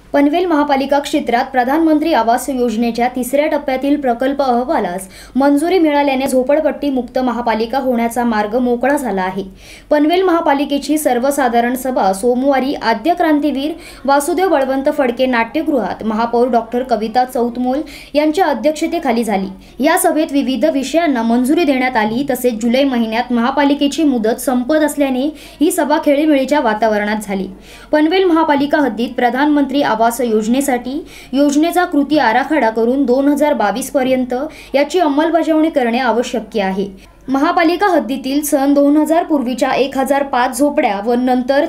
पनवेल महापालिका क्षेत्रात प्रधानमंत्री आवास योजनेच्या तिसऱ्या टप्प्यातील प्रकल्प अहवालास मंजुरी मिळाल्याने झोपडपट्टी मुक्त महापालिका होण्याचा मार्ग मोकळा झाला आहे। पनवेल महापालिकेची सर्वसाधारण सभा सोमवारी आद्य क्रांतीवीर वासुदेव बळवंत फडके नाट्यगृहात महापौर डॉक्टर कविता चौतमोल यांच्या अध्यक्षतेखाली झाली। या सभेत विविध विषयांना मंजुरी देण्यात आली। तसेच जुलै महिन्यात महापालिकेची मुदत संपत असल्याने ही सभा खेळीमेळीच्या वातावरणात झाली। पनवेल महापालिका हद्दीत प्रधानमंत्री आवास योजनेसाठी योजनेचा कृती आराखडा करून 2022 पर्यंत याची अंमलबजावणी करणे आवश्यक आहे। महापालिका हद्दीतील सन 2000 पूर्वीच्या 1005 झोपड्या व नंतर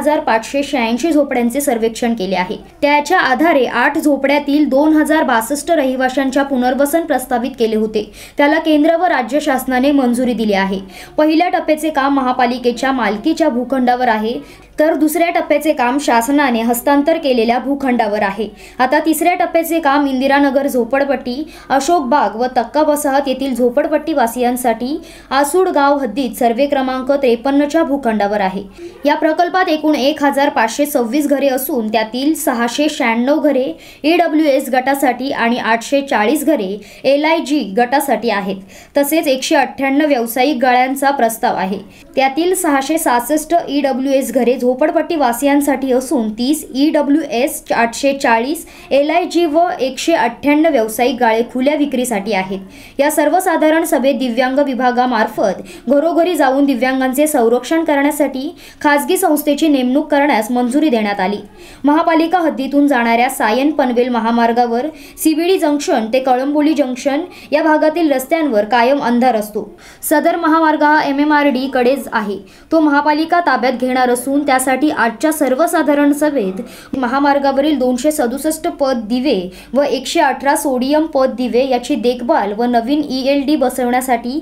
3586 झोपड्यांचे सर्वेक्षण केले आहे। त्याच्या आधारे 8 झोपड्यातील 2062 रहिवाशांच्या पुनर्वसन प्रस्तावित केले होते। त्याला केंद्र व राज्य शासनाने मंजुरी दिली आहे। पहिल्या टप्प्याचे काम महापालिकेच्या मालकीच्या भूखंडावर आहे, तर दुसऱ्या टप्प्याचे काम शासनाने हस्तांतर केलेल्या भूखंडावर आहे। आता तिसऱ्या टप्प्याचे काम इंदिरानगर झोपडपट्टी, अशोक बाग व तक्का वसाहत येथील झोपडपट्टी वासियांसाठी आसूड गाव हद्दीत सर्वे क्रमांक 53 च्या भूखंडावर आहे। या प्रकल्पात एकूण 1526 घरे असून त्यातील 696 घरे EWS गटासाठी आणि 840 घरे LIG गटासाठी आहेत। तसेच 198 व्यावसायिक गाळ्यांचा प्रस्ताव आहे। त्यातील 667 EWS घरे झोपडपट्टी वासियांसाठी असून 30 EWS, 840 LIG व 198 व्यावसायिक गाळे खुल्या विक्रीसाठी आहेत। या सर्वसाधारण सभेत दिव्यांग विभागामार्फत घरोघरी जाऊन दिव्यांगांचे संरक्षण करण्यासाठी खासगी संस्थेची नेमणूक करण्यास मंजुरी देण्यात आली। महापालिका हद्दीतून जाणाऱ्या सायन पनवेल महामार्गावर CBD जंक्शन ते कळंबोली जंक्शन या भागातील रस्त्यांवर कायम अंधार असतो। सदर महामार्ग हा MMRD कडेच आहे। तो महापालिका ताब्यात घेणार असून त्यासाठी आजच्या सर्वसाधारण सभेत महामार्गावरील 267 पद दिवे व 118 सोडियम पद दिवे याची देखभाल व नवीन ELD बसवण्यासाठी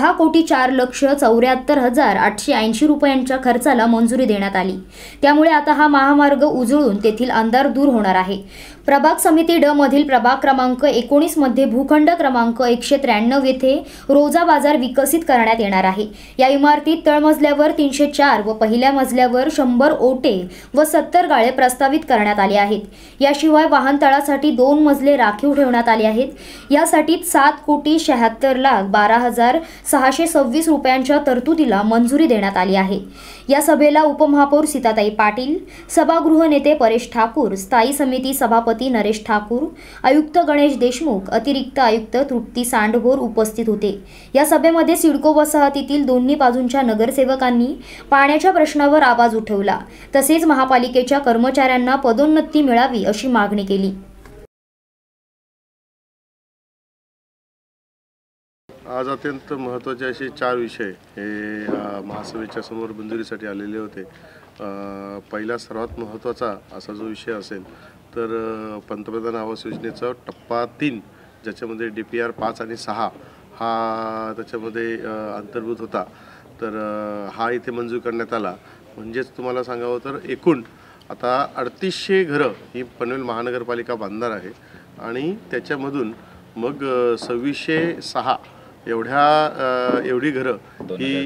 10,04,74,880 रुपयांच्या खर्चाला मंजुरी देण्यात आली। त्यामुळे आता हा महामार्ग उजळून तेथील अंधार दूर होणार आहे। प्रभाग समिती ड मधील प्रभाग क्रमांक 19 मध्ये भूखंड क्रमांक 193 येथे रोजा बाजार विकसित करण्यात येणार आहे। या इमारतीत तळमजल्यावर 304 व पहिल्या मजल्यावर 100 ओटे व 70 गाळे प्रस्तावित करण्यात आले आहेत। याशिवाय वाहनतळासाठी 2 मजले राखीव ठेवण्यात आले आहेत। यासाठी 7,76,12,626 रुपयांच्या तरतुदीला मंजुरी देण्यात आली आहे। या सभेला उपमहापौर सीताताई पाटील, सभागृह नेते परेश ठाकूर, स्थायी समिती सभापती नरेश ठाकूर, आयुक्त गणेश देशमुख, अतिरिक्त आयुक्त तृप्ती सांडभोर उपस्थित होते। या सभेमध्ये सिडको वसाहतीतील दोन्ही बाजूंच्या नगरसेवकांनी पाण्याच्या प्रश्नावर आवाज उठवला। तसेच महापालिकेच्या कर्मचाऱ्यांना पदोन्नती मिळावी अशी मागणी केली। आज अत्यंत महत्त्वाचे असे 4 विषय हे महासभेच्या समोर मंजुरीसाठी आलेले होते। पहिला सर्वात महत्त्वाचा असा जो विषय असेल तर पंतप्रधान आवास योजनेचा टप्पा 3 ज्याच्यामध्ये DPR 5 आणि 6 हा त्याच्यामध्ये अंतर्भूत होता, तर हा इथे मंजूर करण्यात आला। म्हणजेच तुम्हाला सांगावं तर एकूण आता 3800 घरं ही पनवेल महानगरपालिका बांधणार आहे आणि त्याच्यामधून मग 2606 एवढी घरं ही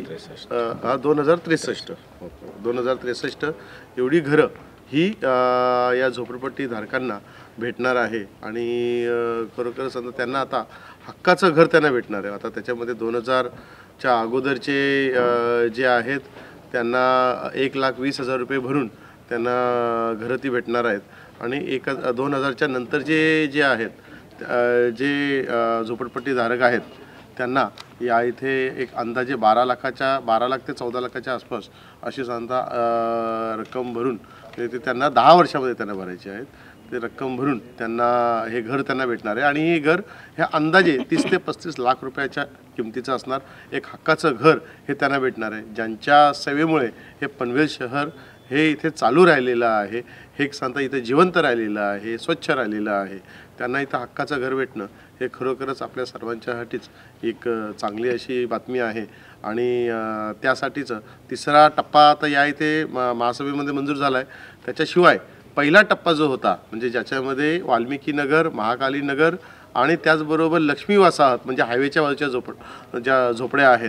2063 एवढी घरं ही या झोपडपट्टी धारकांना भेटणार आहे आणि खरोखर समजा त्यांना आता हक्काचं घर त्यांना भेटणार आहे। आता त्याच्यामध्ये 2000च्या अगोदरचे जे आहेत त्यांना 1,20,000 रुपये भरून त्यांना घरं ती भेटणार आहेत आणि 2000च्या नंतरचे जे आहेत जे झोपडपट्टी धारक आहेत त्यांना या इथे एक अंदाजे 12 लाख ते 14 लाखाच्या आसपास अशी साधारणतः रक्कम भरून ते त्यांना 10 वर्षामध्ये त्यांना भरायचे आहेत। ते रक्कम भरून त्यांना हे घर त्यांना भेटणार आहे आणि हे घर हे अंदाजे 30 ते 35 लाख रुपयाच्या किमतीचं असणार एक हक्काचं घर हे त्यांना भेटणार आहे। ज्यांच्या सेवेमुळे हे पनवेल शहर हे इथे चालू राहिलेलं आहे, हे सांगता इथे जिवंत राहिलेलं आहे, स्वच्छ राहिलेलं आहे, त्यांना इथं हक्काचं घर भेटणं हे खरोखरच आपल्या सर्वांच्यासाठीच एक चांगली अशी बातमी आहे। आणि त्यासाठीच तिसरा टप्पा आता या इथे महासभेमध्ये मंजूर झाला आहे। त्याच्याशिवाय पहिला टप्पा जो होता म्हणजे ज्याच्यामध्ये वाल्मिकी नगर, महाकाली नगर आणि त्याचबरोबर लक्ष्मी वसाहत म्हणजे हायवेच्या बाजूच्या ज्या झोपड्या आहेत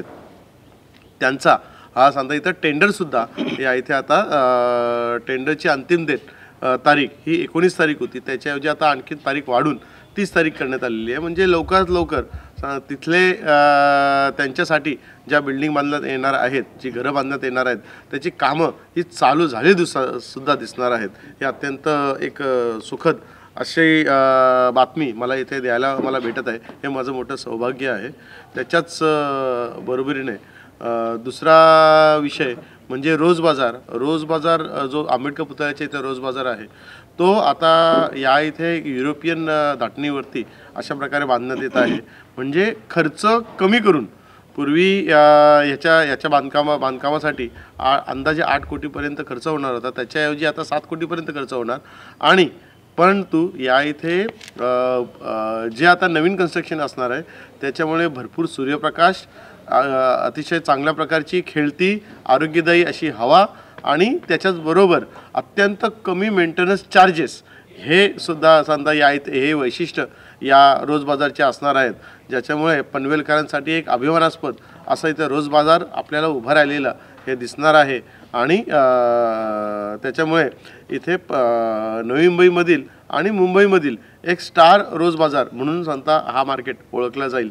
त्यांचा हा सांगता इथं टेंडरसुद्धा या इथे आता टेंडरची अंतिम डेट तारीख ही 19 तारीख होती, त्याच्याऐवजी आता आणखी तारीख वाढून 30 तारीख करण्यात आलेली आहे. म्हणजे लवकरात लवकर तिथले त्यांच्यासाठी ज्या बिल्डिंग बांधण्यात येणार आहेत, जी घरं बांधण्यात येणार आहेत, त्याची कामं ही चालू झाली सुद्धा दिसणार आहेत. हे अत्यंत एक सुखद अशी बातमी मला इथे द्यायला मला भेटत आहे. हे माझं मोठं सौभाग्य आहे. त्याच्याच बरोबरीने दुसरा विषय म्हणजे रोज बाजार जो आंबेडकर पुतळ्याच्या इथे रोज बाजार आहे, तो आता या इथे युरोपियन धाटणीवरती अशा प्रकारे बांधण्यात येत आहे. म्हणजे खर्च कमी करून पूर्वी याच्या बांधकामासाठी अंदाजे 8 कोटीपर्यंत खर्च होणार होता, त्याच्याऐवजी आता 7 कोटीपर्यंत खर्च होणार. आणि परंतु या इथे जे आता नवीन कन्स्ट्रक्शन असणार आहे त्याच्यामुळे भरपूर सूर्यप्रकाश, अतिशय चांगल्या प्रकारची खेळती आरोग्यदायी अशी हवा आणि त्याच्याचबरोबर अत्यंत कमी मेंटेनन्स चार्जेस हे सुद्धा समजा या इथे हे वैशिष्ट्य या रोज बाजारचे असणार आहेत, ज्याच्यामुळे पनवेलकरांसाठी एक अभिमानास्पद असं इथं रोज बाजार आपल्याला उभं राहिलेलं हे दिसणार आहे. आणि त्याच्यामुळे इथे नवी मुंबईमधील आणि मुंबईमधील एक स्टार रोज बाजार म्हणून सांगता हा मार्केट ओळखला जाईल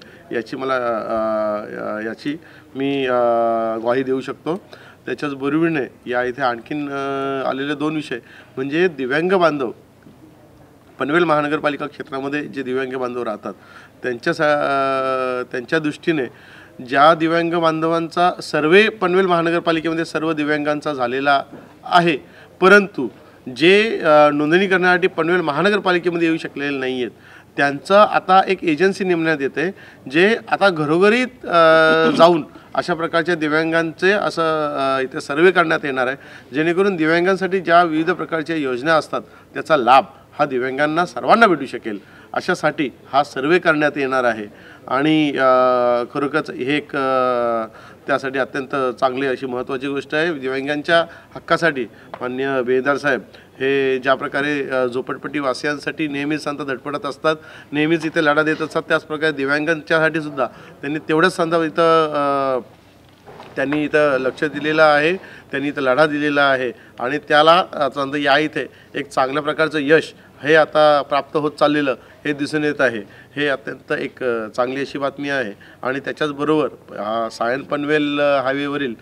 याची मी ग्वाही देऊ शकतो. त्याच्याच बरोबरीने या इथे आणखीन आलेले 2 विषय म्हणजे दिव्यांग बांधव. पनवेल महानगरपालिका क्षेत्रामध्ये जे दिव्यांग बांधव राहतात त्यांच्या दृष्टीने ज्या दिव्यांग बांधवांचा सर्वे पनवेल महानगरपालिकेमध्ये सर्व दिव्यांगांचा झालेला आहे, परंतु जे नोंदणी करण्यासाठी पनवेल महानगरपालिकेमध्ये येऊ शकलेले नाही आहेत, त्यांचं आता एक एजन्सी नेमण्यात येते, जे आता घरोघरी जाऊन अशा प्रकारच्या दिव्यांगांचे असं इथे सर्वे करण्यात येणार आहे, जेणेकरून दिव्यांगांसाठी ज्या विविध प्रकारच्या योजना असतात त्याचा लाभ हा दिव्यांगांना सर्वांना भेटू शकेल अशासाठी हा सर्वे करण्यात येणार आहे. आणि खरोखरच हे एक त्यासाठी अत्यंत चांगली अशी महत्त्वाची गोष्ट आहे. दिव्यांगांच्या हक्कासाठी माननीय बेदार साहेब हे ज्या प्रकारे झोपडपट्टी वासियांसाठी नेहमीच संत धडपडत असतात, नेहमीच इथे लढा देत असतात, त्याचप्रकारे दिव्यांगांच्यासाठी सुद्धा त्यांनी तेवढंच संत त्यांनी इथं लक्ष दिलेलं आहे, त्यांनी इथं लढा दिलेला आहे. आणि त्याला समजा या इथे एक चांगल्या प्रकारचं यश हे आता प्राप्त होत चाललेलं हे दिसून येत आहे. हे अत्यंत एक चांगली अशी बातमी आहे. आणि त्याच्याचबरोबर सायन पनवेल हायवेवरील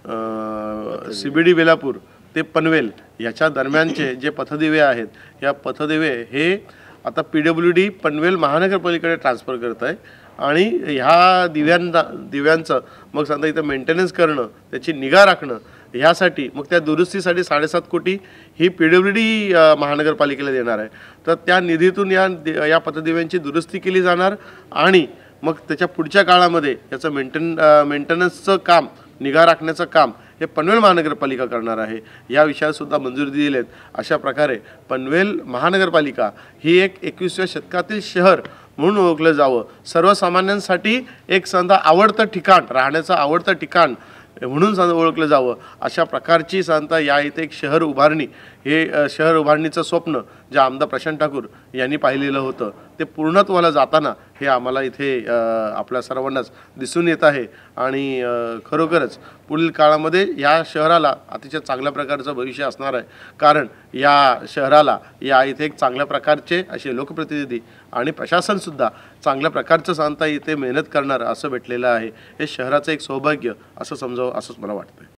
CBD बेलापूर ते पनवेल याच्या दरम्यानचे जे पथदिवे आहेत, या पथदिवे हे आता PWD पनवेल महानगरपालिकेकडे ट्रान्सफर करत आहे. आणि ह्या दिव्यांचं मग समजा इथं मेंटेनन्स करणं, त्याची निगा राखणं, ह्यासाठी मग त्या दुरुस्तीसाठी 7.5 कोटी ही PWD महानगरपालिकेला देणार आहे. तर त्या निधीतून या पथदिव्यांची दुरुस्ती केली जाणार आणि मग त्याच्या पुढच्या काळामध्ये याचं मेंटेनन्सचं काम, निगा राखण्याचं काम हे पनवेल महानगरपालिका करणार आहे. या विषयात सुद्धा मंजुरी दिलेली आहेत. अशा प्रकारे पनवेल महानगरपालिका ही एक 21व्या शतकातील शहर म्हणून ओळखलं जावं, सर्वसामान्यांसाठी एक समजा आवडतं ठिकाण, राहण्याचं आवडतं ठिकाण म्हणून ओळखलं जावं, अशा प्रकारची सांगता या इथे एक शहर उभारणी, हे शहर उभारणीचं स्वप्न जे आमदार प्रशांत ठाकूर यांनी पाहिलेलं होतं ते पूर्णत्वाला जाताना हे आम्हाला इथे आपल्या सर्वांनाच दिसून येत आहे. आणि खरोखरच पुढील काळामध्ये या शहराला अतिशय चांगल्या प्रकारचं भविष्य असणार आहे, कारण या शहराला या इथे एक चांगल्या प्रकारचे असे लोकप्रतिनिधी आणि प्रशासनसुद्धा चांगल्या प्रकारचं सांगता इथे मेहनत करणार असं भेटलेलं आहे. हे शहराचं एक सौभाग्य असं समजावं असंच मला वाटतं.